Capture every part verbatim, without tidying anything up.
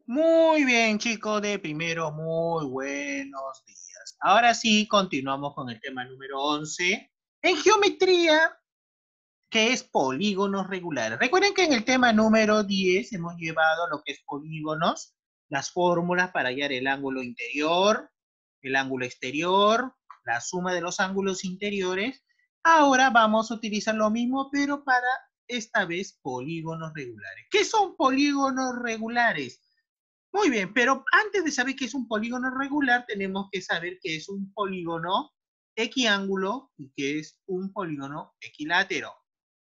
Muy bien, chicos de primero, muy buenos días. Ahora sí, continuamos con el tema número once. En geometría, ¿qué es polígonos regulares? Recuerden que en el tema número diez hemos llevado lo que es polígonos, las fórmulas para hallar el ángulo interior, el ángulo exterior, la suma de los ángulos interiores. Ahora vamos a utilizar lo mismo, pero para esta vez polígonos regulares. ¿Qué son polígonos regulares? Muy bien, pero antes de saber qué es un polígono regular, tenemos que saber qué es un polígono equiángulo y qué es un polígono equilátero.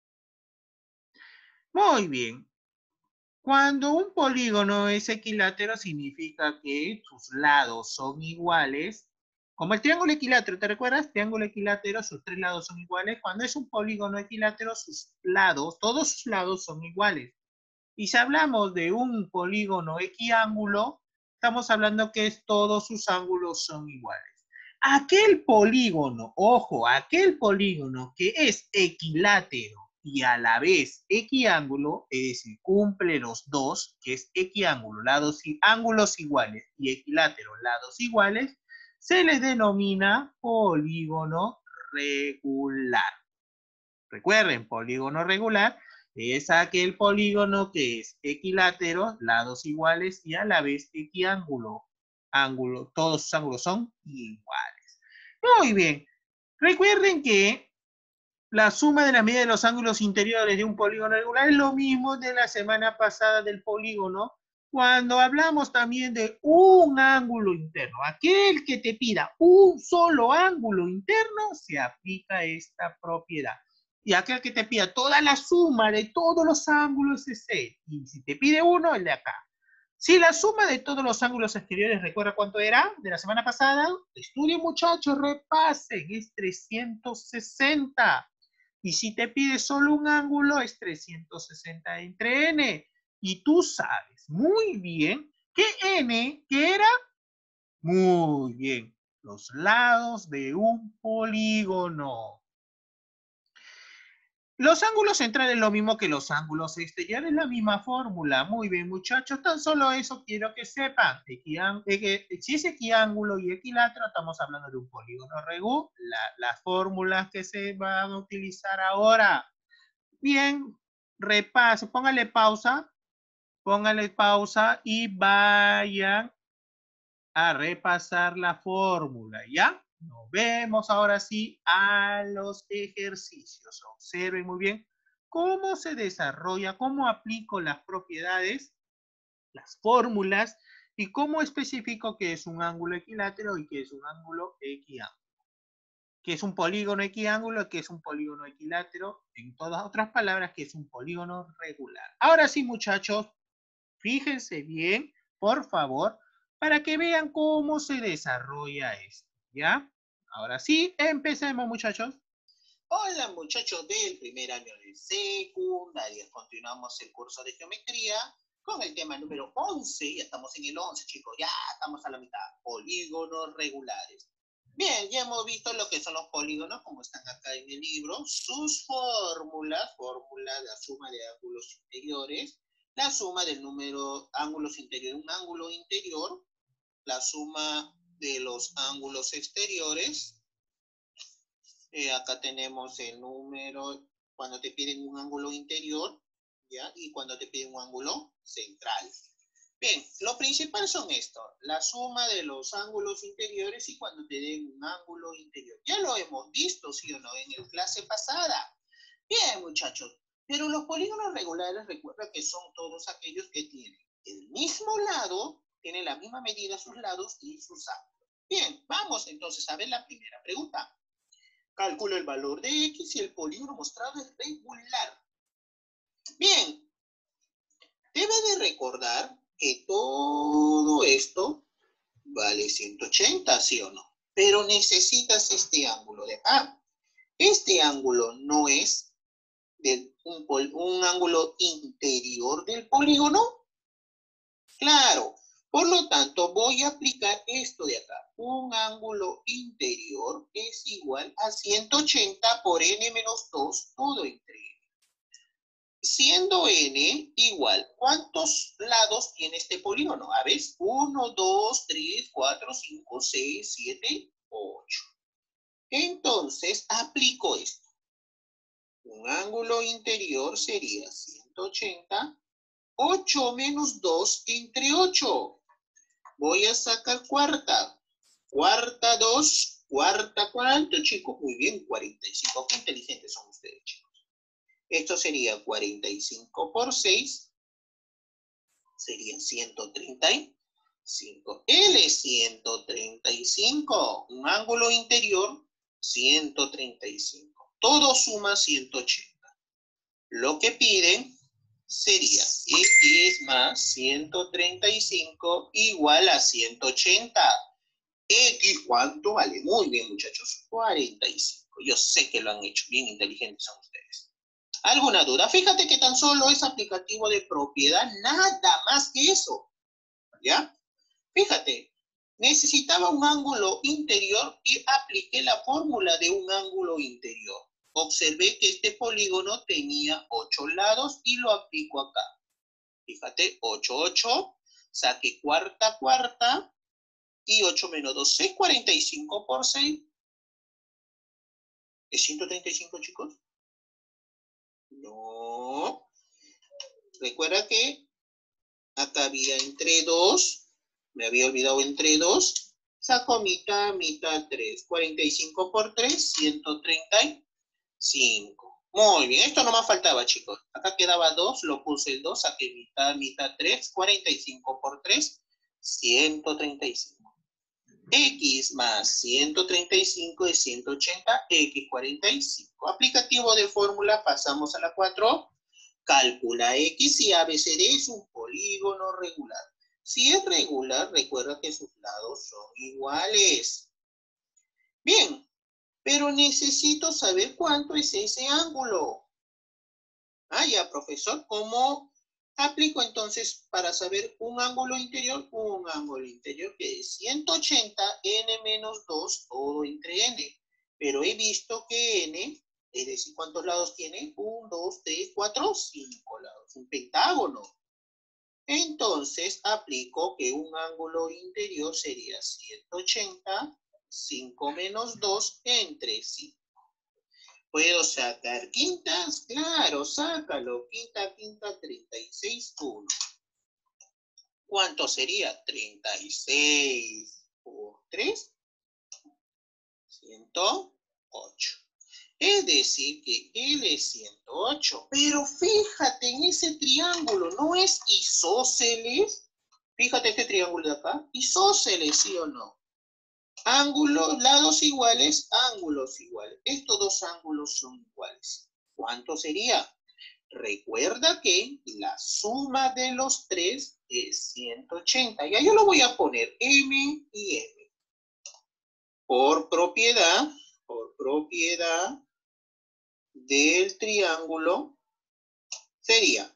Muy bien. Cuando un polígono es equilátero, significa que sus lados son iguales. Como el triángulo equilátero, ¿te recuerdas? Triángulo equilátero, sus tres lados son iguales. Cuando es un polígono equilátero, sus lados, todos sus lados son iguales. Y si hablamos de un polígono equiángulo, estamos hablando que es, todos sus ángulos son iguales. Aquel polígono, ojo, aquel polígono que es equilátero y a la vez equiángulo, es decir, cumple los dos, que es equiángulo, lados y ángulos iguales, y equilátero, lados iguales, se les denomina polígono regular. Recuerden, polígono regular es aquel polígono que es equilátero, lados iguales y a la vez equiángulo. Ángulo, todos sus ángulos son iguales. Muy bien. Recuerden que la suma de la medida de los ángulos interiores de un polígono regular es lo mismo de la semana pasada del polígono, cuando hablamos también de un ángulo interno. Aquel que te pida un solo ángulo interno, se aplica esta propiedad. Y aquel que te pida toda la suma de todos los ángulos es seis. Y si te pide uno, el de acá. Si la suma de todos los ángulos exteriores, ¿recuerda cuánto era de la semana pasada? Estudien, muchachos, repasen, es trescientos sesenta. Y si te pide solo un ángulo, es trescientos sesenta entre n. Y tú sabes muy bien que n, ¿qué era? Muy bien, los lados de un polígono. Los ángulos centrales es lo mismo que los ángulos exteriores, la misma fórmula. Muy bien, muchachos, tan solo eso quiero que sepan. Equián, eh, si es equiángulo y equilátero, estamos hablando de un polígono regular. La, las fórmulas que se van a utilizar ahora. Bien, repase, póngale pausa, póngale pausa y vayan a repasar la fórmula, ¿ya? Nos vemos ahora sí a los ejercicios. Observen muy bien cómo se desarrolla, cómo aplico las propiedades, las fórmulas y cómo especifico qué es un ángulo equilátero y qué es un ángulo equiángulo. ¿Qué es un polígono equiángulo? ¿Qué es un polígono equilátero? En todas otras palabras, ¿qué es un polígono regular? Ahora sí, muchachos, fíjense bien, por favor, para que vean cómo se desarrolla esto, ¿ya? Ahora sí, empecemos, muchachos. Hola, muchachos del primer año de secundaria. Continuamos el curso de geometría con el tema número once. Ya estamos en el once, chicos. Ya estamos a la mitad. Polígonos regulares. Bien, ya hemos visto lo que son los polígonos, como están acá en el libro, sus fórmulas, fórmula de la suma de ángulos interiores, la suma del número ángulos interiores, un ángulo interior, la suma de los ángulos exteriores. Eh, acá tenemos el número, cuando te piden un ángulo interior, ¿ya? Y cuando te piden un ángulo central. Bien, lo principal son estos, la suma de los ángulos interiores y cuando te den un ángulo interior. Ya lo hemos visto, ¿sí o no? En la clase pasada. Bien, muchachos, pero los polígonos regulares, recuerda que son todos aquellos que tienen el mismo lado, tienen la misma medida sus lados y sus ángulos. Bien, vamos entonces a ver la primera pregunta. Calcula el valor de X y el polígono mostrado es regular. Bien, debe de recordar que todo esto vale ciento ochenta, ¿sí o no? Pero necesitas este ángulo de acá. Este ángulo no es de un, un ángulo interior del polígono. Claro, por lo tanto voy a aplicar esto de acá. Un ángulo interior es igual a ciento ochenta por n menos dos, todo entre n. siendo n igual, ¿cuántos lados tiene este polígono? A ver, uno, dos, tres, cuatro, cinco, seis, siete, ocho. Entonces, aplico esto. Un ángulo interior sería ciento ochenta. ocho menos dos entre ocho. Voy a sacar cuarta. Cuarta dos. Cuarta, ¿cuánto, chicos? Muy bien, cuarenta y cinco. Qué inteligentes son ustedes, chicos. Esto sería cuarenta y cinco por seis. Serían ciento treinta y cinco. L ciento treinta y cinco. Un ángulo interior, ciento treinta y cinco. Todo suma ciento ochenta. Lo que piden sería X más ciento treinta y cinco igual a ciento ochenta. X, ¿cuánto vale? Muy bien, muchachos, cuarenta y cinco. Yo sé que lo han hecho, bien inteligentes son ustedes. ¿Alguna duda? Fíjate que tan solo es aplicativo de propiedad, nada más que eso. ¿Ya? Fíjate, necesitaba un ángulo interior y apliqué la fórmula de un ángulo interior. Observé que este polígono tenía ocho lados y lo aplico acá. Fíjate, ocho, ocho, saqué cuarta, cuarta, y ocho menos dos, seis, cuarenta y cinco por seis. ¿Es ciento treinta y cinco, chicos? No. Recuerda que acá había entre dos, me había olvidado entre dos, saco mitad, mitad, tres. cuarenta y cinco por tres, ciento treinta y cinco. Muy bien, esto no me faltaba, chicos. Acá quedaba dos, lo puse el dos, saqué mitad, mitad, tres. cuarenta y cinco por tres, ciento treinta y cinco. X más ciento treinta y cinco es ciento ochenta, X cuarenta y cinco. Aplicativo de fórmula, pasamos a la cuatro. Calcula X y A B C D es un polígono regular. Si es regular, recuerda que sus lados son iguales. Bien, pero necesito saber cuánto es ese ángulo. Ah, ya, profesor, ¿cómo aplico entonces para saber un ángulo interior? Un ángulo interior que es ciento ochenta, n menos dos, todo entre n. Pero he visto que n, es decir, ¿cuántos lados tiene? uno, dos, tres, cuatro, cinco lados. Un pentágono. Entonces aplico que un ángulo interior sería ciento ochenta, cinco menos dos entre cinco. ¿Puedo sacar quintas? Claro, sácalo. Quinta, quinta, treinta y seis, uno. ¿Cuánto sería? treinta y seis por tres, ciento ocho. Es decir, que L es ciento ocho. Pero fíjate en ese triángulo, ¿no es isósceles? Fíjate este triángulo de acá. ¿Isósceles, sí o no? Ángulos, lados iguales, ángulos iguales. Estos dos ángulos son iguales. ¿Cuánto sería? Recuerda que la suma de los tres es ciento ochenta. Ya yo lo voy a poner M y M. Por propiedad, por propiedad del triángulo sería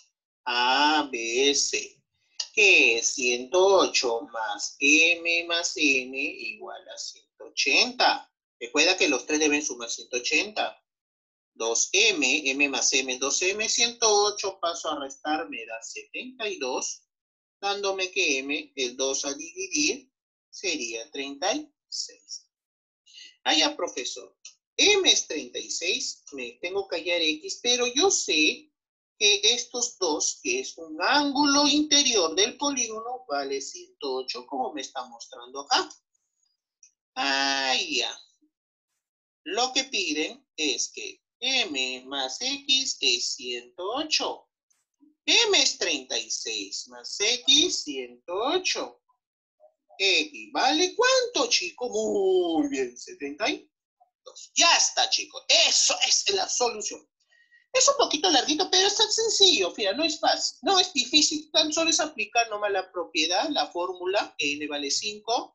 A B C. Que es ciento ocho más M más N igual a ciento ochenta. Recuerda que los tres deben sumar ciento ochenta. dos M, M más M es dos M, ciento ocho, paso a restar, me da setenta y dos, dándome que M, el dos a dividir, sería treinta y seis. Ah, ya, profesor. M es treinta y seis, me tengo que hallar X, pero yo sé que estos dos, que es un ángulo interior del polígono, vale ciento ocho, como me está mostrando acá. Ah, ya. Lo que piden es que M más X es ciento ocho. M es treinta y seis más X, ciento ocho. X vale ¿cuánto, chicos? Muy bien, setenta y dos. Ya está, chicos. Eso es la solución. Es un poquito larguito, pero es tan sencillo. Mira, no es fácil. No es difícil. Tan solo es aplicar nomás la propiedad, la fórmula. N vale cinco.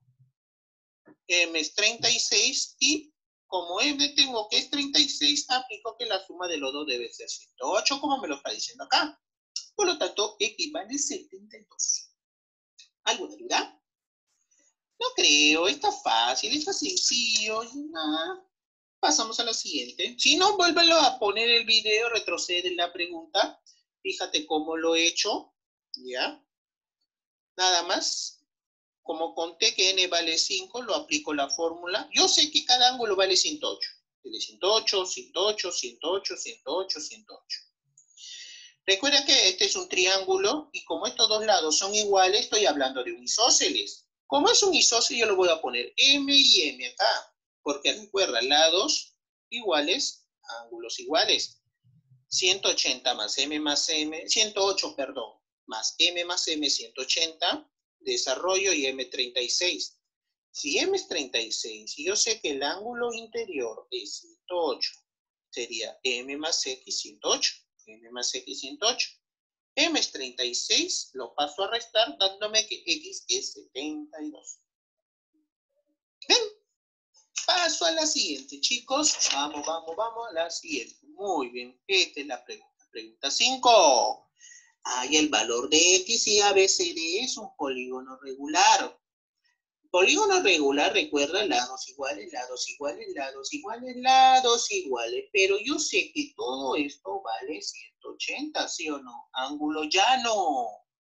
M es treinta y seis. Y como M tengo que es treinta y seis, aplico que la suma de los dos debe ser ciento ocho, como me lo está diciendo acá. Por lo tanto, X vale setenta y dos. ¿Alguna duda? No creo. Está fácil, está sencillo. Nada. Pasamos a la siguiente. Si no, vuélvelo a poner el video, retrocede la pregunta. Fíjate cómo lo he hecho, ¿ya? Nada más. Como conté que n vale cinco, lo aplico la fórmula. Yo sé que cada ángulo vale ciento ocho. Vale ciento ocho, ciento ocho, ciento ocho, ciento ocho, ciento ocho. Recuerda que este es un triángulo y como estos dos lados son iguales, estoy hablando de un isósceles. Como es un isósceles, yo lo voy a poner M y M acá. Porque recuerda, lados iguales, ángulos iguales. ciento ochenta más M más M, ciento ocho, perdón, más M más M, ciento ochenta, desarrollo y M treinta y seis. Si M es treinta y seis y yo sé que el ángulo interior es ciento ocho, sería M más X ciento ocho. M más X ciento ocho. M es treinta y seis, lo paso a restar dándome que X es setenta y dos. Bien, paso a la siguiente, chicos. Vamos, vamos, vamos a la siguiente. Muy bien, esta es la pregunta. Pregunta cinco. Hay el valor de X y A B C D es un polígono regular. Polígono regular, recuerda, lados iguales, lados iguales, lados iguales, lados iguales. Pero yo sé que todo esto vale ciento ochenta, ¿sí o no? Ángulo llano.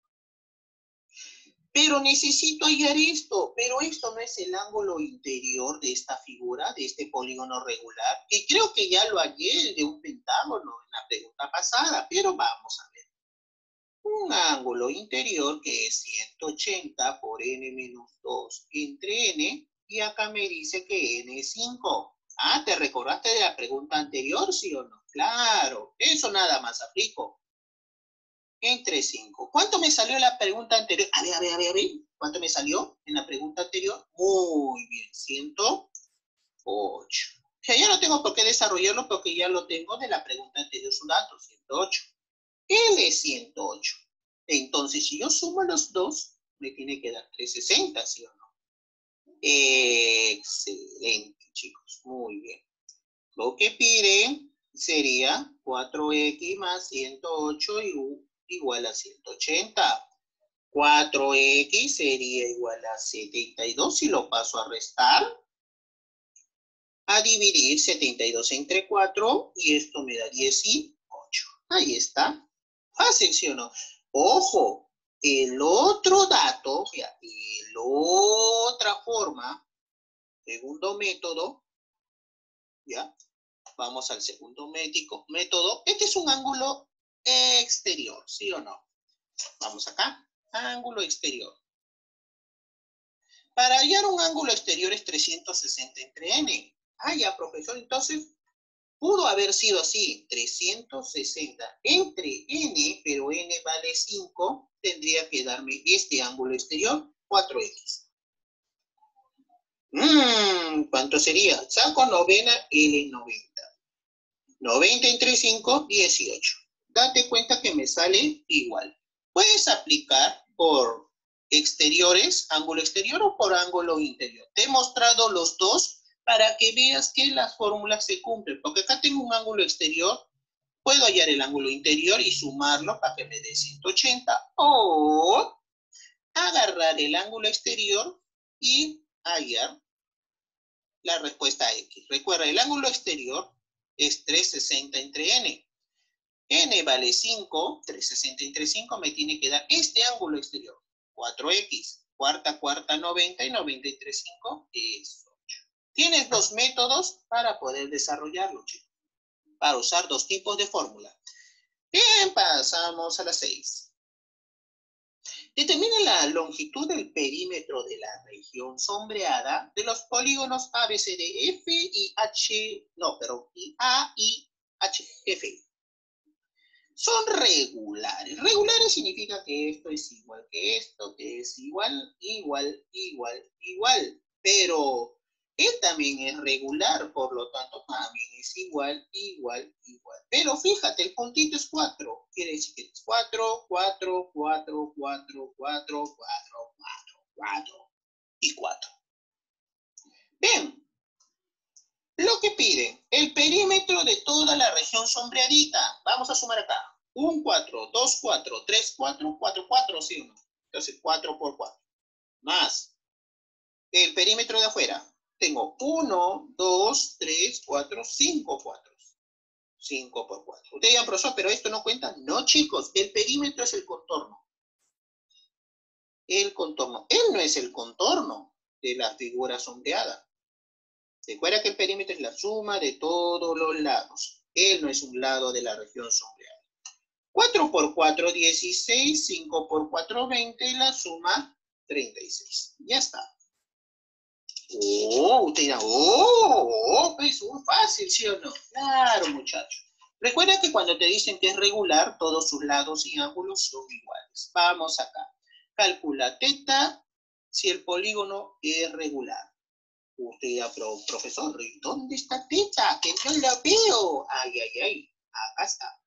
Pero necesito hallar esto. Pero esto no es el ángulo interior de esta figura, de este polígono regular. Que creo que ya lo hallé de un pentágono en la pregunta pasada. Pero vamos a ver. Un ángulo interior que es ciento ochenta por n menos dos entre n, y acá me dice que n es cinco. Ah, ¿te recordaste de la pregunta anterior, sí o no? Claro, eso nada más aplico. Entre cinco. ¿Cuánto me salió la pregunta anterior? A ver, a ver, a ver, a ver. ¿Cuánto me salió en la pregunta anterior? Muy bien, ciento ocho. O sea, ya no tengo por qué desarrollarlo porque ya lo tengo de la pregunta anterior, su dato, ciento ocho. L es ciento ocho. Entonces, si yo sumo los dos, me tiene que dar trescientos sesenta, ¿sí o no? Excelente, chicos. Muy bien. Lo que piden sería cuatro x más ciento ocho igual a ciento ochenta. cuatro x sería igual a setenta y dos. Si lo paso a restar, a dividir setenta y dos entre cuatro, y esto me da dieciocho. Ahí está. Fácil, ¿sí o no? Ojo, el otro dato, ya, la otra forma, segundo método, ¿ya? Vamos al segundo método. Este es un ángulo exterior, ¿sí o no? Vamos acá, ángulo exterior. Para hallar un ángulo exterior es trescientos sesenta entre n. Ah, ya, profesor, entonces pudo haber sido así, trescientos sesenta entre n, pero n vale cinco, tendría que darme este ángulo exterior, cuatro x. Mmm, ¿cuánto sería? Saco novena, L noventa. noventa entre cinco, dieciocho. Date cuenta que me sale igual. Puedes aplicar por exteriores, ángulo exterior o por ángulo interior. Te he mostrado los dos para que veas que las fórmulas se cumplen. Porque acá tengo un ángulo exterior, puedo hallar el ángulo interior y sumarlo para que me dé ciento ochenta. O agarrar el ángulo exterior y hallar la respuesta X. Recuerda, el ángulo exterior es trescientos sesenta entre n. N vale cinco, trescientos sesenta entre cinco me tiene que dar este ángulo exterior, cuatro x. Cuarta, cuarta, noventa y noventa entre cinco es ocho. Tienes dos métodos para poder desarrollarlo, chicos. Para usar dos tipos de fórmula. Bien, pasamos a las seis. Determina la longitud del perímetro de la región sombreada de los polígonos A, B, C, D, F y H, no, pero y A y H, F. Son regulares. Regulares significa que esto es igual que esto, que es igual, igual, igual, igual. Pero él también es regular, por lo tanto también es igual, igual, igual. Pero fíjate, el puntito es cuatro. Quiere decir que es cuatro, cuatro, cuatro, cuatro, cuatro, cuatro, cuatro, cuatro y cuatro. Bien. Lo que pide, el perímetro de toda la región sombreadita. Vamos a sumar acá. un cuatro, dos cuatro, tres cuatro, cuatro cuatro, ¿sí o no? Entonces cuatro por cuatro. Más el perímetro de afuera. Tengo uno, dos, tres, cuatro, cinco cuatros. cinco por cuatro. Ustedes dirán, profesor, pero esto no cuenta. No, chicos, el perímetro es el contorno. El contorno. Él no es el contorno de la figura sombreada. Recuerda que el perímetro es la suma de todos los lados. Él no es un lado de la región sombreada. cuatro por cuatro, dieciséis. cinco por cuatro, veinte. Y la suma, treinta y seis. Ya está. Oh, usted dirá, oh, oh, es muy fácil, ¿sí o no? Claro, muchachos. Recuerda que cuando te dicen que es regular, todos sus lados y ángulos son iguales. Vamos acá. Calcula teta si el polígono es regular. Usted dirá, pero, profesor, ¿dónde está teta? Que no la veo. Ay, ay, ay. Acá está.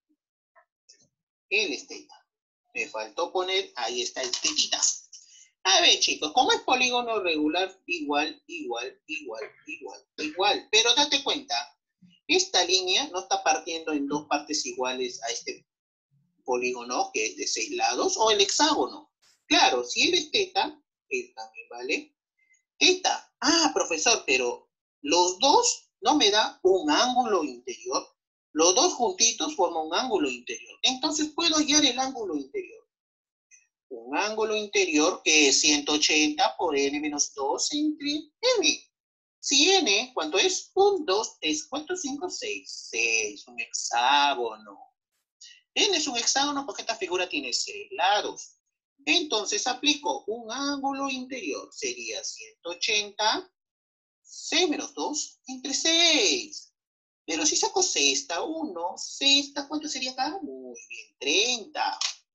Él es teta. Me faltó poner, ahí está el tetita. A ver, chicos, ¿cómo es polígono regular? Igual, igual, igual, igual, igual. Pero date cuenta, esta línea no está partiendo en dos partes iguales a este polígono, que es de seis lados, o el hexágono. Claro, si él es teta, él también vale teta. Ah, profesor, pero los dos no me da un ángulo interior. Los dos juntitos forman un ángulo interior. Entonces puedo hallar el ángulo interior. Un ángulo interior que es ciento ochenta por n menos dos entre n. Si n, ¿cuánto es? uno, dos, tres, cuatro, cinco, seis. seis, un hexágono. N es un hexágono porque esta figura tiene seis lados. Entonces aplico un ángulo interior. Sería ciento ochenta, seis menos dos, entre seis. Pero si saco sexta, uno, sexta, ¿cuánto sería acá? Muy bien, treinta.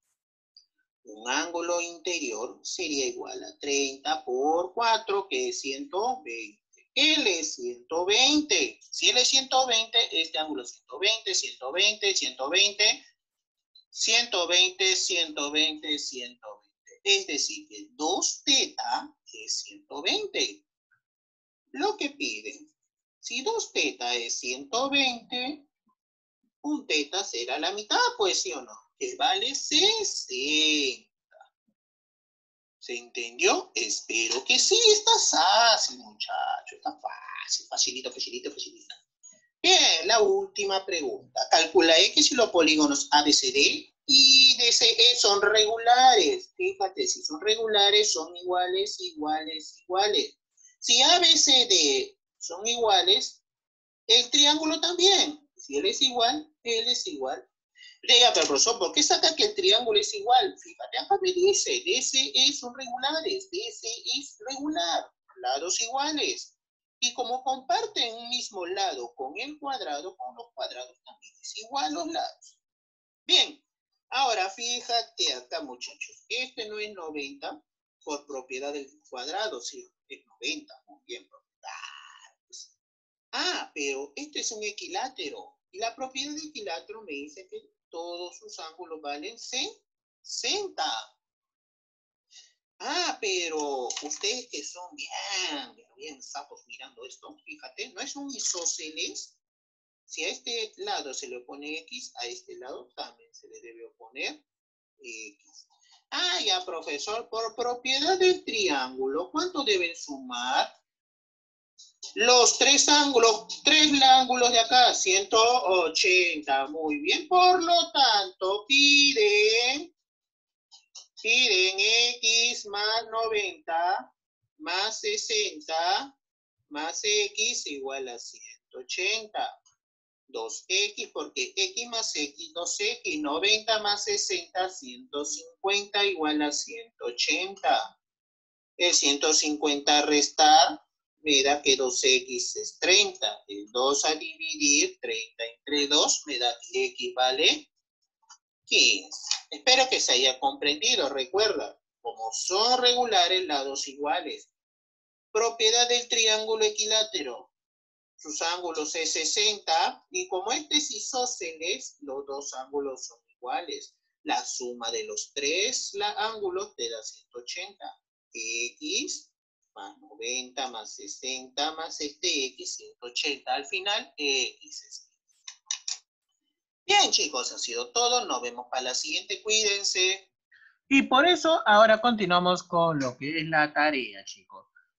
Un ángulo interior sería igual a treinta por cuatro, que es ciento veinte. L es ciento veinte. Si L es ciento veinte, este ángulo es ciento veinte, ciento veinte, ciento veinte, ciento veinte, ciento veinte, ciento veinte. Es decir, que dos teta es ciento veinte. Lo que piden, si dos teta es ciento veinte, un teta será la mitad, pues sí o no, que vale sesenta. ¿Se entendió? Espero que sí. Está fácil, muchachos. Está fácil. Facilito, facilito, facilito. Bien, la última pregunta. Calcula X y los polígonos A B C D y D C E son regulares. Fíjate, si son regulares, son iguales, iguales, iguales. Si A B C D son iguales, el triángulo también. Si él es igual, él es igual. Diga, pero profesor, ¿por qué saca que el triángulo es igual? Fíjate, acá me dice, D C E son regulares, D C es regular, lados iguales. Y como comparten un mismo lado con el cuadrado, con los cuadrados también es igual los lados. Bien, ahora fíjate acá, muchachos, este no es noventa por propiedad del cuadrado, sí, es noventa, muy bien, ah, pero este es un equilátero. Y la propiedad de equilátero me dice que todos sus ángulos valen sesenta. Ah, pero ustedes que son bien, bien sapos mirando esto, fíjate, no es un isósceles. Si a este lado se le opone X, a este lado también se le debe oponer X. Ah, ya, profesor, por propiedad del triángulo, ¿cuánto deben sumar? Los tres ángulos, tres ángulos de acá, ciento ochenta. Muy bien, por lo tanto, piden, piden X más noventa más sesenta más X igual a ciento ochenta. dos X porque X más X, dos X, noventa más sesenta, ciento cincuenta igual a ciento ochenta. El ciento cincuenta restar me da que dos X es treinta. El dos a dividir, treinta entre dos, me da que X vale quince. Espero que se haya comprendido. Recuerda, como son regulares, lados iguales. Propiedad del triángulo equilátero. Sus ángulos es sesenta. Y como este es isósceles, los dos ángulos son iguales. La suma de los tres ángulos te da ciento ochenta. X más noventa más sesenta más este X, ciento ochenta. Al final, X es. Bien, chicos, ha sido todo. Nos vemos para la siguiente. Cuídense. Y por eso ahora continuamos con lo que es la tarea, chicos.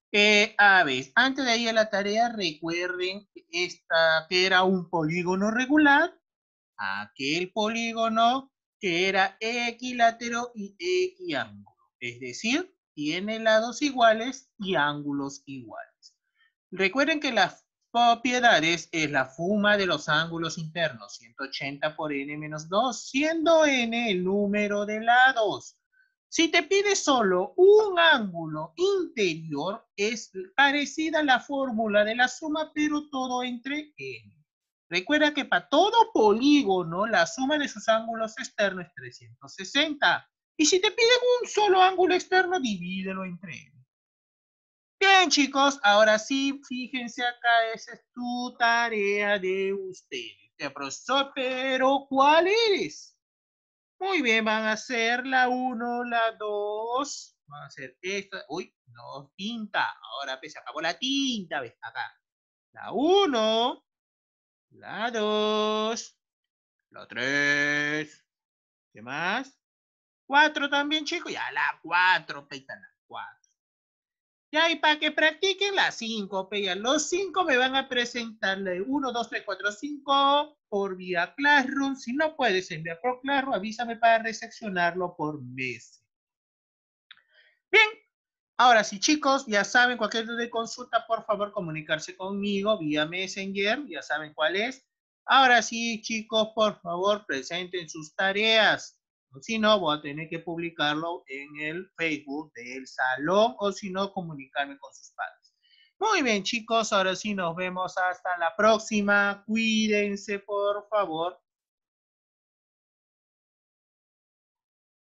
Eh, a ver, antes de ir a la tarea, recuerden esta, que era un polígono regular, aquel polígono que era equilátero y equiángulo, es decir, tiene lados iguales y ángulos iguales. Recuerden que las propiedades es la suma de los ángulos internos, ciento ochenta por n menos dos, siendo n el número de lados. Si te pide solo un ángulo interior, es parecida a la fórmula de la suma, pero todo entre n. Recuerda que para todo polígono, la suma de sus ángulos externos es trescientos sesenta. Y si te piden un solo ángulo externo, divídelo entre n. Bien, chicos, ahora sí, fíjense acá, esa es tu tarea de ustedes. El profesor, pero ¿cuál es? Muy bien, van a hacer la uno, la dos, van a hacer esta. Uy, no, tinta. Ahora pues, se acabó la tinta, ¿ves? Acá. La uno, la dos, la tres. ¿Qué más? cuatro también, chicos. Ya la cuatro, peita la cuatro. Ya, y para que practiquen las cinco, ya los cinco me van a presentar uno, dos, tres, cuatro, cinco por vía Classroom. Si no puedes enviar por Classroom, avísame para reseccionarlo por mes. Bien, ahora sí, chicos, ya saben, cualquier duda de consulta, por favor, comunicarse conmigo vía Messenger, ya saben cuál es. Ahora sí, chicos, por favor, presenten sus tareas. Si no, voy a tener que publicarlo en el Facebook del salón o si no, comunicarme con sus padres. Muy bien, chicos, ahora sí nos vemos hasta la próxima. Cuídense, por favor.